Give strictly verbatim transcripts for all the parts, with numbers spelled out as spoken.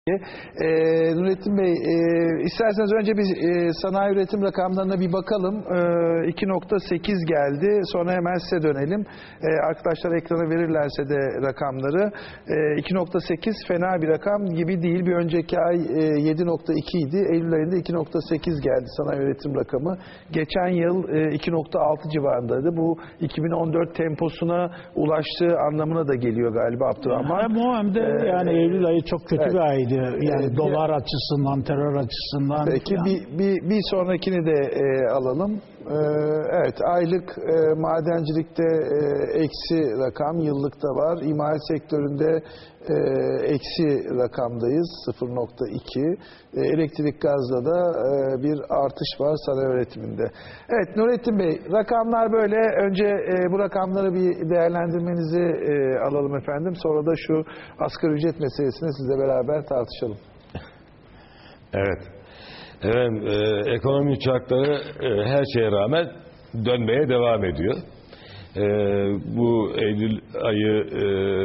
Ee, Nurettin Bey, e, isterseniz önce bir e, sanayi üretim rakamlarına bir bakalım. E, iki nokta sekiz geldi. Sonra hemen size dönelim. E, arkadaşlar ekrana verirlerse de rakamları. E, iki nokta sekiz fena bir rakam gibi değil. Bir önceki ay e, yedi nokta iki idi. Eylül ayında iki nokta sekiz geldi sanayi üretim rakamı. Geçen yıl e, iki nokta altı civarındaydı. Bu iki bin on dört temposuna ulaştığı anlamına da geliyor galiba Abdurrahman. Hem o hem de ee, yani Eylül ayı çok kötü evet. bir aydı. Yani ee, dolar bir, açısından, terör açısından. Peki bir, bir, bir sonrakini de e, alalım. Ee, evet, aylık e, madencilikte e, eksi rakam, yıllıkta var. İmal sektöründe e, eksi rakamdayız, sıfır nokta iki. E, elektrik gazda da e, bir artış var sanayi üretiminde. Evet Nurettin Bey, rakamlar böyle. Önce e, bu rakamları bir değerlendirmenizi e, alalım efendim. Sonra da şu asgari ücret meselesini sizle beraber tartışalım. Evet. Efendim, e, ekonomi uçakları e, her şeye rağmen dönmeye devam ediyor. E, bu Eylül ayı e,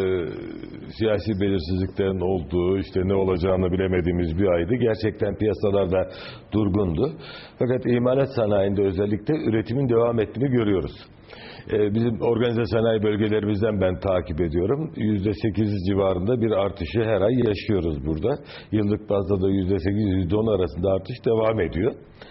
siyasi belirsizliklerin olduğu, işte ne olacağını bilemediğimiz bir aydı. Gerçekten piyasalarda durgundu. Fakat imalat sanayinde özellikle üretimin devam ettiğini görüyoruz. Bizim organize sanayi bölgelerimizden ben takip ediyorum. yüzde sekiz civarında bir artışı her ay yaşıyoruz burada. Yıllık bazda da yüzde sekiz yüzde on arasında artış devam ediyor.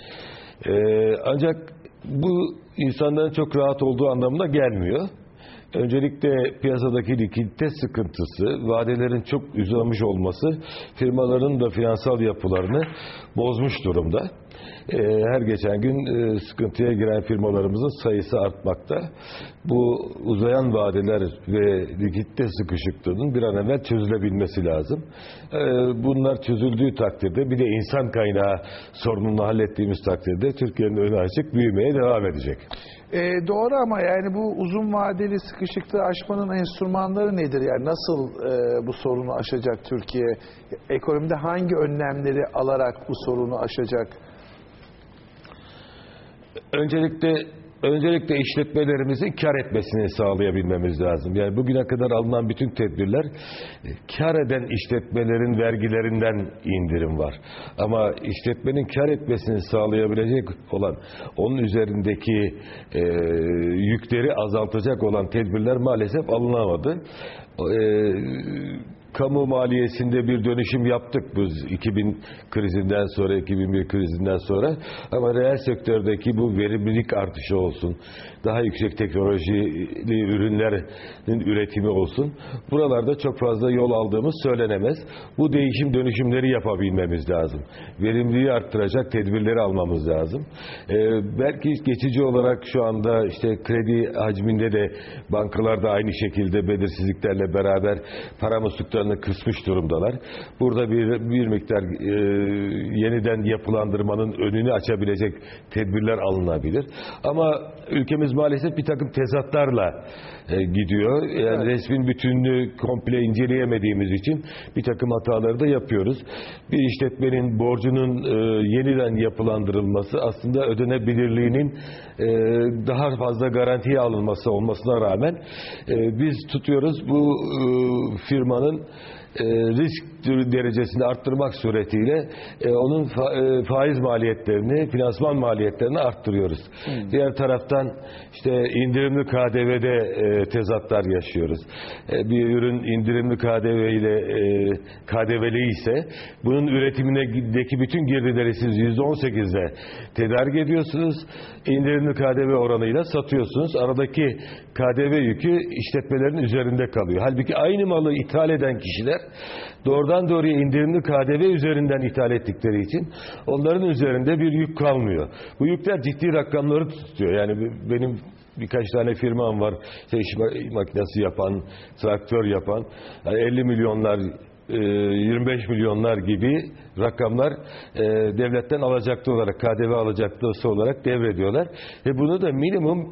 Ancak bu insanların çok rahat olduğu anlamına gelmiyor. Öncelikle piyasadaki likidite sıkıntısı, vadelerin çok uzamış olması firmaların da finansal yapılarını bozmuş durumda. Her geçen gün sıkıntıya giren firmalarımızın sayısı artmakta. Bu uzayan vadeler ve likidite sıkışıklığının bir an evvel çözülebilmesi lazım. Bunlar çözüldüğü takdirde, bir de insan kaynağı sorununu hallettiğimiz takdirde Türkiye'nin önü açık, büyümeye devam edecek. E, doğru ama yani bu uzun vadeli sıkışıklığı aşmanın enstrümanları nedir? Yani nasıl e, bu sorunu aşacak Türkiye? Ekonomide hangi önlemleri alarak bu sorunu aşacak? Öncelikle öncelikle işletmelerimizin kar etmesini sağlayabilmemiz lazım. Yani bugüne kadar alınan bütün tedbirler, kar eden işletmelerin vergilerinden indirim var. Ama işletmenin kar etmesini sağlayabilecek olan, onun üzerindeki e, yükleri azaltacak olan tedbirler maalesef alınamadı. E, Kamu maliyesinde bir dönüşüm yaptık biz iki bin krizinden sonra, iki bin bir krizinden sonra. Ama reel sektördeki bu verimlilik artışı olsun, daha yüksek teknolojili ürünlerin üretimi olsun, buralarda çok fazla yol aldığımız söylenemez. Bu değişim dönüşümleri yapabilmemiz lazım. Verimliliği arttıracak tedbirleri almamız lazım. Ee, belki geçici olarak şu anda işte kredi hacminde de bankalar da aynı şekilde belirsizliklerle beraber para musluklarını kısmış durumdalar. Burada bir, bir miktar e, yeniden yapılandırmanın önünü açabilecek tedbirler alınabilir. Ama ülkemiz maalesef bir takım tezatlarla e, gidiyor. Yani evet. Resmin bütünlüğü komple inceleyemediğimiz için bir takım hataları da yapıyoruz. Bir işletmenin borcunun e, yeniden yapılandırılması aslında ödenebilirliğinin e, daha fazla garantiye alınması olmasına rağmen e, biz tutuyoruz bu e, firmanın E, risk derecesini arttırmak suretiyle e, onun fa, e, faiz maliyetlerini, finansman maliyetlerini arttırıyoruz. Hmm. Diğer taraftan işte indirimli K D V'de e, tezatlar yaşıyoruz. E, bir ürün indirimli K D V ile e, K D V'li ise bunun üretimindeki bütün girdileri siz yüzde on sekiz'e tedarik ediyorsunuz. İndirimli K D V oranıyla satıyorsunuz. Aradaki K D V yükü işletmelerin üzerinde kalıyor. Halbuki aynı malı ithal eden kişiler doğrudan doğruya indirimli K D V üzerinden ithal ettikleri için onların üzerinde bir yük kalmıyor. Bu yükler ciddi rakamları tutuyor. Yani benim birkaç tane firmam var. İşte iş makinesi yapan, traktör yapan, yani elli milyonlar, yirmi beş milyonlar gibi rakamlar devletten alacaklı olarak, K D V alacaklısı olarak devrediyorlar. Ve bunu da minimum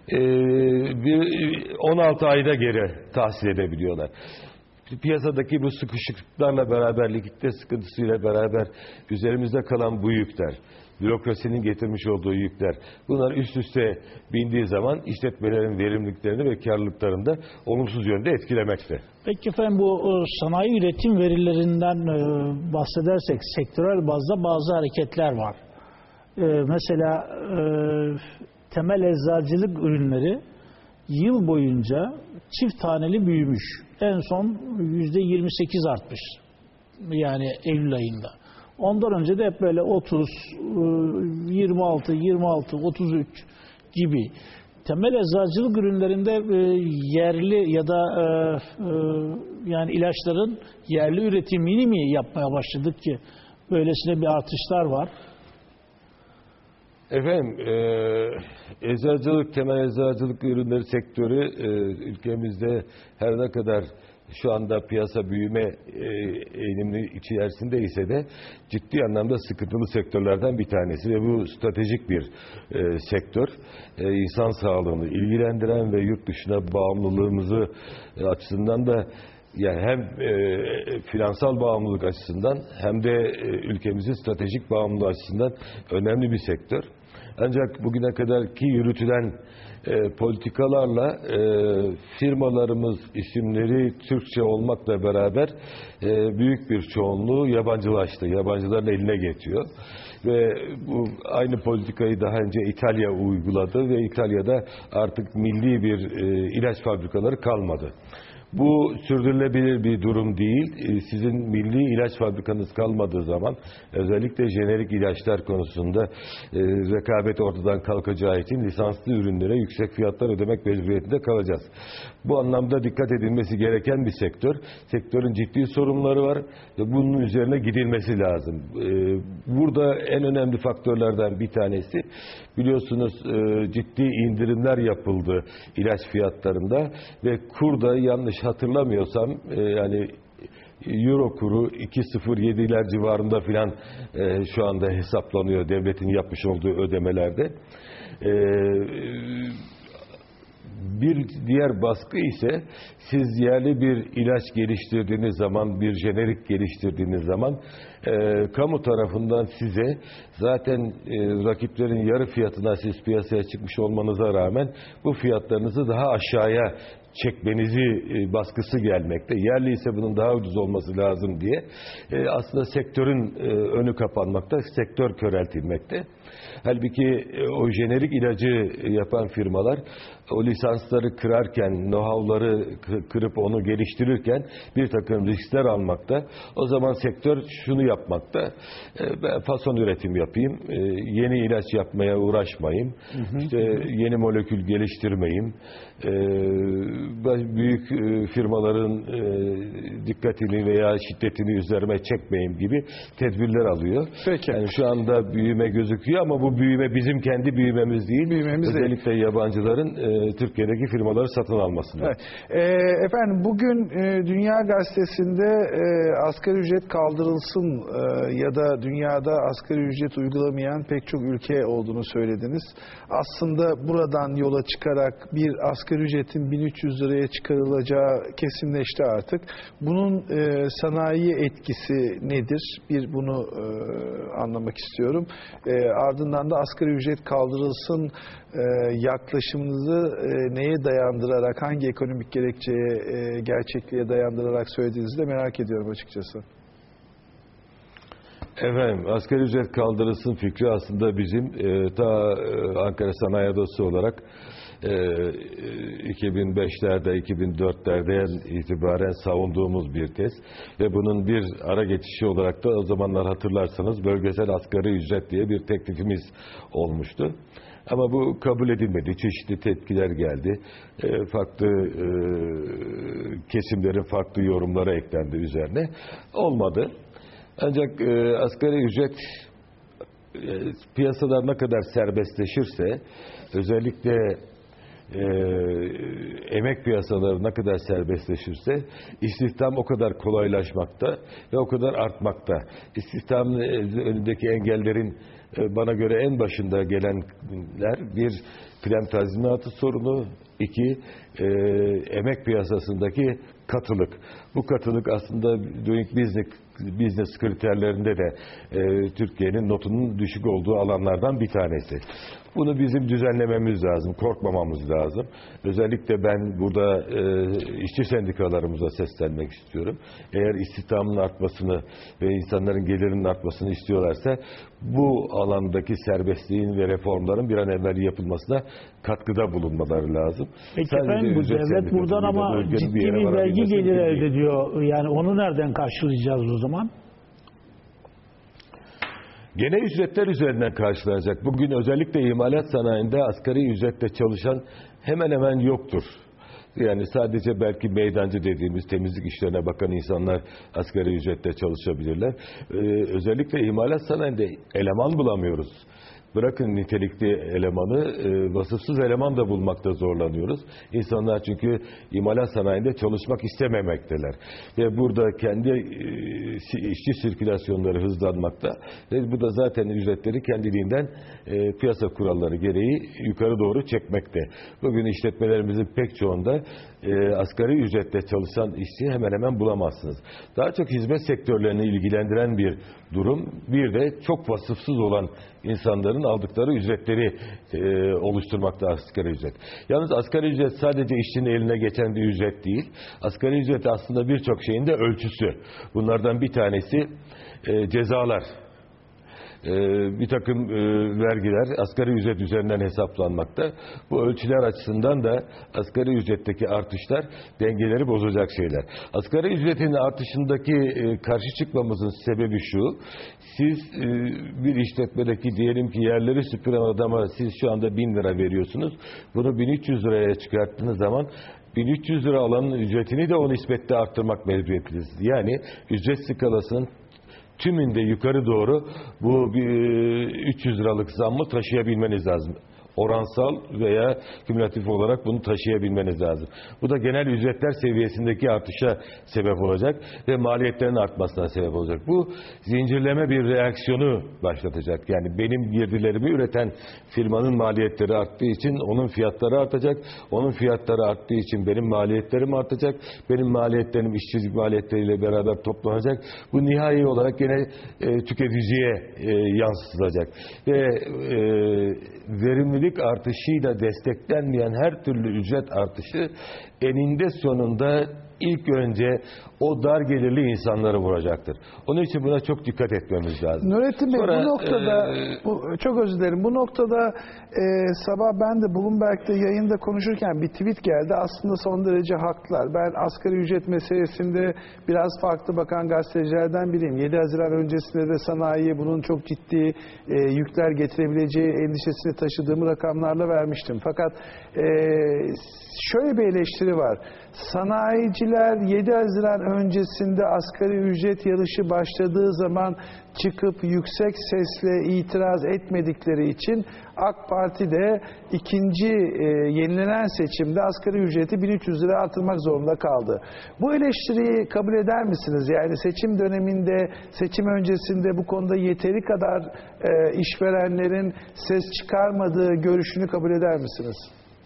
on altı ayda geri tahsil edebiliyorlar. Piyasadaki bu sıkışıklıklarla beraber, likidite sıkıntısıyla beraber üzerimizde kalan bu yükler, bürokrasinin getirmiş olduğu yükler, bunlar üst üste bindiği zaman işletmelerin verimliliklerini ve karlılıklarını da olumsuz yönde etkilemekte. Peki efendim, bu sanayi üretim verilerinden bahsedersek sektörel bazda bazı hareketler var. Mesela temel eczacılık ürünleri yıl boyunca çift taneli büyümüş. En son yüzde yirmi sekiz artmış. Yani Eylül ayında. Ondan önce de hep böyle otuz, yirmi altı, yirmi altı, otuz üç gibi. Temel eczacılık ürünlerinde yerli ya da yani ilaçların yerli üretimini mi yapmaya başladık ki böylesine bir artışlar var? Efendim, e, eczacılık, temel eczacılık ürünleri sektörü e, ülkemizde her ne kadar şu anda piyasa büyüme e, eğilimli içerisinde ise de ciddi anlamda sıkıntılı sektörlerden bir tanesi ve bu stratejik bir e, sektör. E, insan sağlığını ilgilendiren ve yurt dışına bağımlılığımızı e, açısından da yani hem e, finansal bağımlılık açısından hem de e, ülkemizin stratejik bağımlılığı açısından önemli bir sektör. Ancak bugüne kadarki yürütülen e, politikalarla e, firmalarımız isimleri Türkçe olmakla beraber e, büyük bir çoğunluğu yabancılaştı. Yabancıların eline geçiyor. Ve bu aynı politikayı daha önce İtalya uyguladı ve İtalya'da artık milli bir e, ilaç fabrikaları kalmadı. Bu sürdürülebilir bir durum değil. Sizin milli ilaç fabrikanız kalmadığı zaman özellikle jenerik ilaçlar konusunda e, rekabet ortadan kalkacağı için lisanslı ürünlere yüksek fiyatlar ödemek mecburiyetinde kalacağız. Bu anlamda dikkat edilmesi gereken bir sektör. Sektörün ciddi sorunları var ve bunun üzerine gidilmesi lazım. E, burada en önemli faktörlerden bir tanesi biliyorsunuz e, ciddi indirimler yapıldı ilaç fiyatlarında ve kurda yanlış hatırlamıyorsam e, yani euro kuru iki nokta sıfır yediler civarında filan e, şu anda hesaplanıyor devletin yapmış olduğu ödemelerde. E, bir diğer baskı ise siz yerli bir ilaç geliştirdiğiniz zaman, bir jenerik geliştirdiğiniz zaman e, kamu tarafından size zaten e, rakiplerin yarı fiyatına siz piyasaya çıkmış olmanıza rağmen bu fiyatlarınızı daha aşağıya çekmenizi e, baskısı gelmekte. Yerli ise bunun daha ucuz olması lazım diye e, aslında sektörün e, önü kapanmakta, sektör köreltilmekte. Halbuki e, o jenerik ilacı yapan firmalar o lisansları kırarken, know-how'ları kırıp onu geliştirirken bir takım riskler almakta. O zaman sektör şunu yapmakta. E, ben fason üretim yapayım, e, yeni ilaç yapmaya uğraşmayayım, hı hı. İşte yeni molekül geliştirmeyeyim, e, büyük firmaların dikkatini veya şiddetini üzerime çekmeyeyim gibi tedbirler alıyor. Peki. Yani şu anda büyüme gözüküyor ama bu büyüme bizim kendi büyümemiz değil. Büyümemiz Özellikle değil. Yabancıların e, Türkiye'deki firmaları satın almasında. Evet. E, efendim bugün e, Dünya Gazetesi'nde e, asgari ücret kaldırılsın e, ya da dünyada asgari ücret uygulamayan pek çok ülke olduğunu söylediniz. Aslında buradan yola çıkarak bir asgari ücretin bin üç yüz liraya çıkarılacağı kesinleşti artık. Bunun e, sanayi etkisi nedir? Bir bunu e, anlamak istiyorum. E, ardından da asgari ücret kaldırılsın e, yaklaşımınızı e, neye dayandırarak, hangi ekonomik gerekçeye, e, gerçekliğe dayandırarak söylediğinizi de merak ediyorum açıkçası. Efendim, asgari ücret kaldırılsın fikri aslında bizim e, ta e, Ankara Sanayi Odası olarak e, iki bin beşlerde, iki bin dörtlerde itibaren savunduğumuz bir tez ve bunun bir ara geçişi olarak da o zamanlar hatırlarsanız bölgesel asgari ücret diye bir teklifimiz olmuştu. Ama bu kabul edilmedi. Çeşitli tepkiler geldi. E, farklı e, kesimlerin farklı yorumlara eklendi üzerine. Olmadı. Ancak e, asgari ücret e, piyasalar ne kadar serbestleşirse, özellikle e, emek piyasaları ne kadar serbestleşirse istihdam o kadar kolaylaşmakta ve o kadar artmakta. İstihdamın önündeki engellerin e, bana göre en başında gelenler bir kıdem tazminatı sorunu, İki, e, emek piyasasındaki katılık. Bu katılık aslında Doing Business, business kriterlerinde de e, Türkiye'nin notunun düşük olduğu alanlardan bir tanesi. Bunu bizim düzenlememiz lazım, korkmamamız lazım. Özellikle ben burada e, işçi sendikalarımıza seslenmek istiyorum. Eğer istihdamın artmasını ve insanların gelirinin artmasını istiyorlarsa bu alandaki serbestliğin ve reformların bir an evvel yapılmasına katkıda bulunmaları lazım. Peki Sadece efendim, bu ücret devlet buradan sendikasıyla ama bölgenin ciddi yere bir vergi varabilmesi geliri mümkün elde değil. ediyor. Yani onu nereden karşılayacağız o zaman? Gene ücretler üzerinden karşılanacak. Bugün özellikle imalat sanayinde asgari ücretle çalışan hemen hemen yoktur. Yani sadece belki meydancı dediğimiz temizlik işlerine bakan insanlar asgari ücretle çalışabilirler. Ee, özellikle imalat sanayinde eleman bulamıyoruz. Bırakın nitelikli elemanı, e, vasıfsız eleman da bulmakta zorlanıyoruz. İnsanlar çünkü imalat sanayinde çalışmak istememekteler. Ve burada kendi e, işçi sirkülasyonları hızlanmakta. Ve bu da zaten ücretleri kendiliğinden e, piyasa kuralları gereği yukarı doğru çekmekte. Bugün işletmelerimizin pek çoğunda e, asgari ücretle çalışan işçi hemen hemen bulamazsınız. Daha çok hizmet sektörlerini ilgilendiren bir durum. Bir de çok vasıfsız olan insanların aldıkları ücretleri e, oluşturmakta asgari ücret. Yalnız asgari ücret sadece işçinin eline geçen bir ücret değil. Asgari ücret aslında birçok şeyin de ölçüsü. Bunlardan bir tanesi e, cezalar. Bir takım vergiler asgari ücret üzerinden hesaplanmakta. Bu ölçüler açısından da asgari ücretteki artışlar dengeleri bozacak şeyler. Asgari ücretin artışındaki karşı çıkmamızın sebebi şu: siz bir işletmedeki diyelim ki yerleri süpüren adama siz şu anda bin lira veriyorsunuz. Bunu bin üç yüz liraya çıkarttığınız zaman bin üç yüz lira alanın ücretini de o nispette arttırmak mecburiyetindeyiz. Yani ücret skalasının tümünde yukarı doğru bu üç yüz liralık zammı taşıyabilmeniz lazım. Oransal veya kümülatif olarak bunu taşıyabilmeniz lazım. Bu da genel ücretler seviyesindeki artışa sebep olacak ve maliyetlerin artmasına sebep olacak. Bu zincirleme bir reaksiyonu başlatacak. Yani benim girdilerimi üreten firmanın maliyetleri arttığı için onun fiyatları artacak. Onun fiyatları arttığı için benim maliyetlerim artacak. Benim maliyetlerim işçilik maliyetleriyle beraber toplanacak. Bu nihai olarak gene e, tüketiciye e, yansıtılacak. Ve e, verimlilik artışıyla desteklenmeyen her türlü ücret artışı eninde sonunda ilk önce o dar gelirli insanları vuracaktır. Onun için buna çok dikkat etmemiz lazım. Nurettin Bey, Sonra, bu noktada e, bu, çok özür dilerim. Bu noktada e, sabah ben de Bloomberg'de yayında konuşurken bir tweet geldi. Aslında son derece haklılar. Ben asgari ücret meselesinde biraz farklı bakan gazetecilerden biriyim. yedi Haziran öncesinde de sanayiye bunun çok ciddi e, yükler getirebileceği endişesini taşıdığımı rakamlarla vermiştim. Fakat e, şöyle bir eleştiri var. Sanayiciler yedi Haziran öncesinde asgari ücret yarışı başladığı zaman çıkıp yüksek sesle itiraz etmedikleri için AK Parti de ikinci e, yenilenen seçimde asgari ücreti bin üç yüz lira artırmak zorunda kaldı. Bu eleştiriyi kabul eder misiniz? Yani seçim döneminde, seçim öncesinde bu konuda yeteri kadar e, işverenlerin ses çıkarmadığı görüşünü kabul eder misiniz?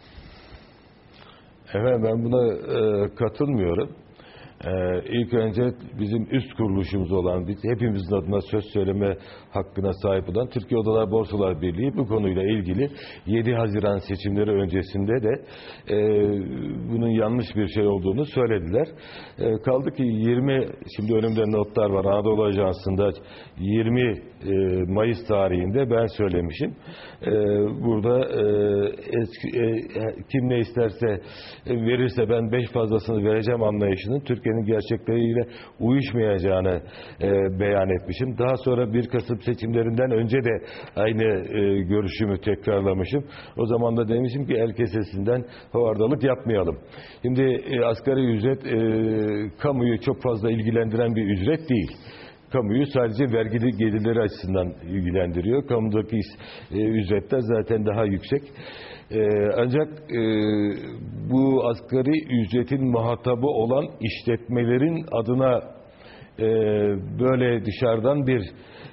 Evet, ben buna e, katılmıyorum. E, ilk önce bizim üst kuruluşumuz olan, biz hepimizin adına söz söyleme hakkına sahip olan Türkiye Odalar Borsalar Birliği bu konuyla ilgili yedi Haziran seçimleri öncesinde de e, bunun yanlış bir şey olduğunu söylediler. E, kaldı ki yirmi, şimdi önümde notlar var, Anadolu Ajansı'nda yirmi e, Mayıs tarihinde ben söylemişim. E, burada e, eski, e, kim ne isterse e, verirse ben beş fazlasını vereceğim anlayışının Türkiye'nin gerçekleriyle uyuşmayacağını e, beyan etmişim. Daha sonra bir Kasım seçimlerinden önce de aynı e, görüşümü tekrarlamışım. O zaman da demişim ki el kesesinden havardalık yapmayalım. Şimdi e, asgari ücret e, kamuyu çok fazla ilgilendiren bir ücret değil. Kamuyu sadece vergili gelirleri açısından ilgilendiriyor. Kamudaki e, ücretler zaten daha yüksek. E, ancak e, bu asgari ücretin muhatabı olan işletmelerin adına e, böyle dışarıdan bir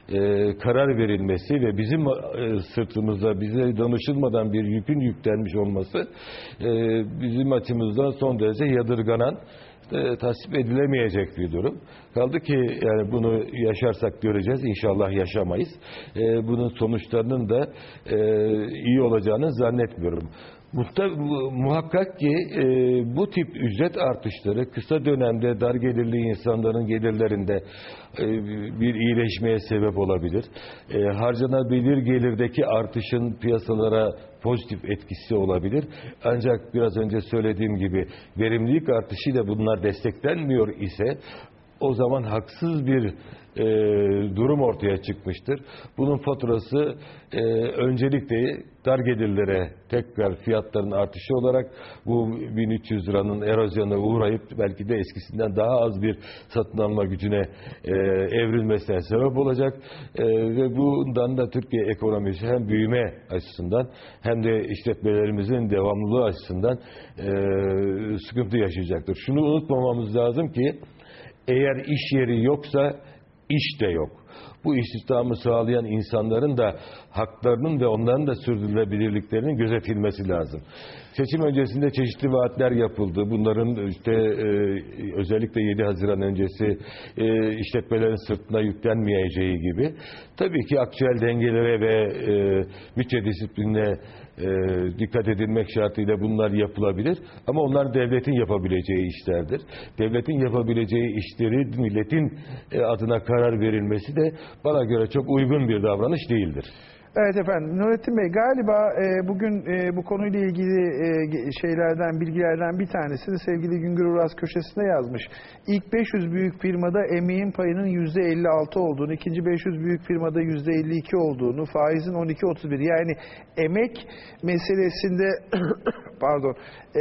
e, karar verilmesi ve bizim e, sırtımıza bize danışılmadan bir yükün yüklenmiş olması e, bizim açımızdan son derece yadırganan, e, tasvip edilemeyecek bir durum. Kaldı ki yani bunu yaşarsak göreceğiz. İnşallah yaşamayız. E, bunun sonuçlarının da e, iyi olacağını zannetmiyorum. Muhta, muhakkak ki e, bu tip ücret artışları kısa dönemde dar gelirli insanların gelirlerinde e, bir iyileşmeye sebep olabilir. E, harcanabilir gelirdeki artışın piyasalara pozitif etkisi olabilir. Ancak biraz önce söylediğim gibi verimlilik artışıyla bunlar desteklenmiyor ise o zaman haksız bir e, durum ortaya çıkmıştır. Bunun faturası e, öncelikle dar gelirlere tekrar fiyatların artışı olarak bu bin üç yüz liranın erozyona uğrayıp belki de eskisinden daha az bir satın alma gücüne e, evrilmesine sebep olacak. E, ve bundan da Türkiye ekonomisi hem büyüme açısından hem de işletmelerimizin devamlılığı açısından e, sıkıntı yaşayacaktır. Şunu unutmamamız lazım ki eğer iş yeri yoksa iş de yok. Bu istihdamı sağlayan insanların da haklarının ve onların da sürdürülebilirliklerinin gözetilmesi lazım. Seçim öncesinde çeşitli vaatler yapıldı. Bunların işte e, özellikle yedi Haziran öncesi e, işletmelerin sırtına yüklenmeyeceği gibi. Tabii ki aktüel dengelere ve e, bütçe disiplinine e, dikkat edilmek şartıyla bunlar yapılabilir. Ama onlar devletin yapabileceği işlerdir. Devletin yapabileceği işleri milletin e, adına karar verilmesi de bana göre çok uygun bir davranış değildir. Evet efendim. Nurettin Bey galiba e, bugün e, bu konuyla ilgili e, şeylerden, bilgilerden bir tanesini sevgili Güngör Uras köşesinde yazmış. İlk beş yüz büyük firmada emeğin payının yüzde elli altı olduğunu, ikinci beş yüz büyük firmada yüzde elli iki olduğunu, faizin on iki otuz bir. Yani emek meselesinde pardon e,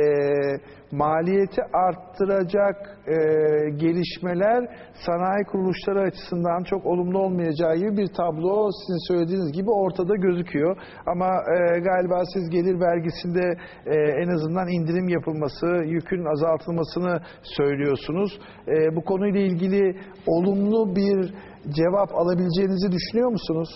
maliyeti arttıracak e, gelişmeler sanayi kuruluşları açısından çok olumlu olmayacağı gibi bir tablo sizin söylediğiniz gibi ortada gözüküyor. Ama e, galiba siz gelir vergisinde e, en azından indirim yapılması, yükün azaltılmasını söylüyorsunuz. E, bu konuyla ilgili olumlu bir cevap alabileceğinizi düşünüyor musunuz?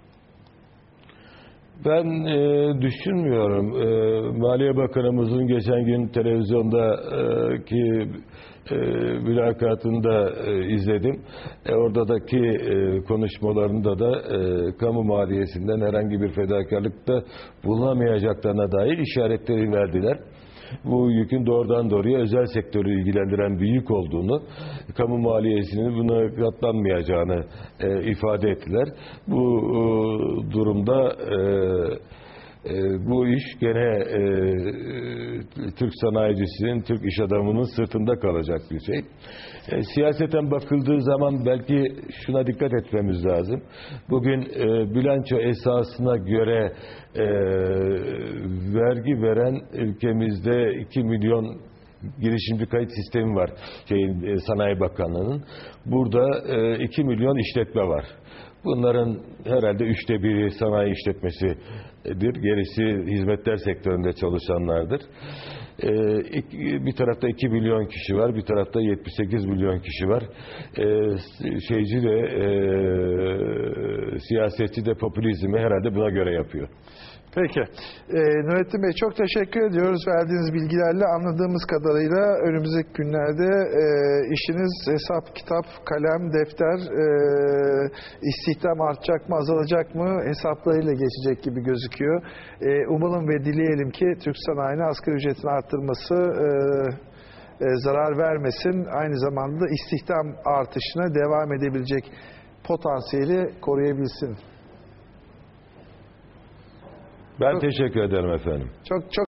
Ben e, düşünmüyorum. E, Maliye Bakanımızın geçen gün televizyondaki e, mülakatında e, izledim. E, oradaki e, konuşmalarında da e, kamu maliyesinden herhangi bir fedakarlıkta bulunamayacaklarına dair işaretleri verdiler. Bu yükün doğrudan doğruya özel sektörü ilgilendiren bir yük olduğunu, kamu maliyesinin buna katlanmayacağını e, ifade ettiler. Bu e, durumda e, e, bu iş gene e, Türk sanayicisinin, Türk iş adamının sırtında kalacak bir şey. E, siyaseten bakıldığı zaman belki şuna dikkat etmemiz lazım. Bugün e, bilanço esasına göre e, vergi veren ülkemizde iki milyon girişimci kayıt sistemi var şeyin, e, Sanayi Bakanlığı'nın. Burada e, iki milyon işletme var. Bunların herhalde üçte biri sanayi işletmesidir. Gerisi hizmetler sektöründe çalışanlardır. Ee, bir tarafta iki milyon kişi var, bir tarafta yetmiş sekiz milyon kişi var. Ee, şeyci de e, siyasetçi de popülizmi herhalde buna göre yapıyor. Peki. Ee, Nurettin Bey çok teşekkür ediyoruz verdiğiniz bilgilerle. Anladığımız kadarıyla önümüzdeki günlerde e, işiniz hesap, kitap, kalem, defter, e, istihdam artacak mı, azalacak mı hesaplarıyla geçecek gibi gözüküyor. E, umalım ve dileyelim ki Türk sanayine asgari ücretin arttırması e, e, zarar vermesin. Aynı zamanda istihdam artışına devam edebilecek potansiyeli koruyabilsin. Ben teşekkür ederim efendim. Çok çok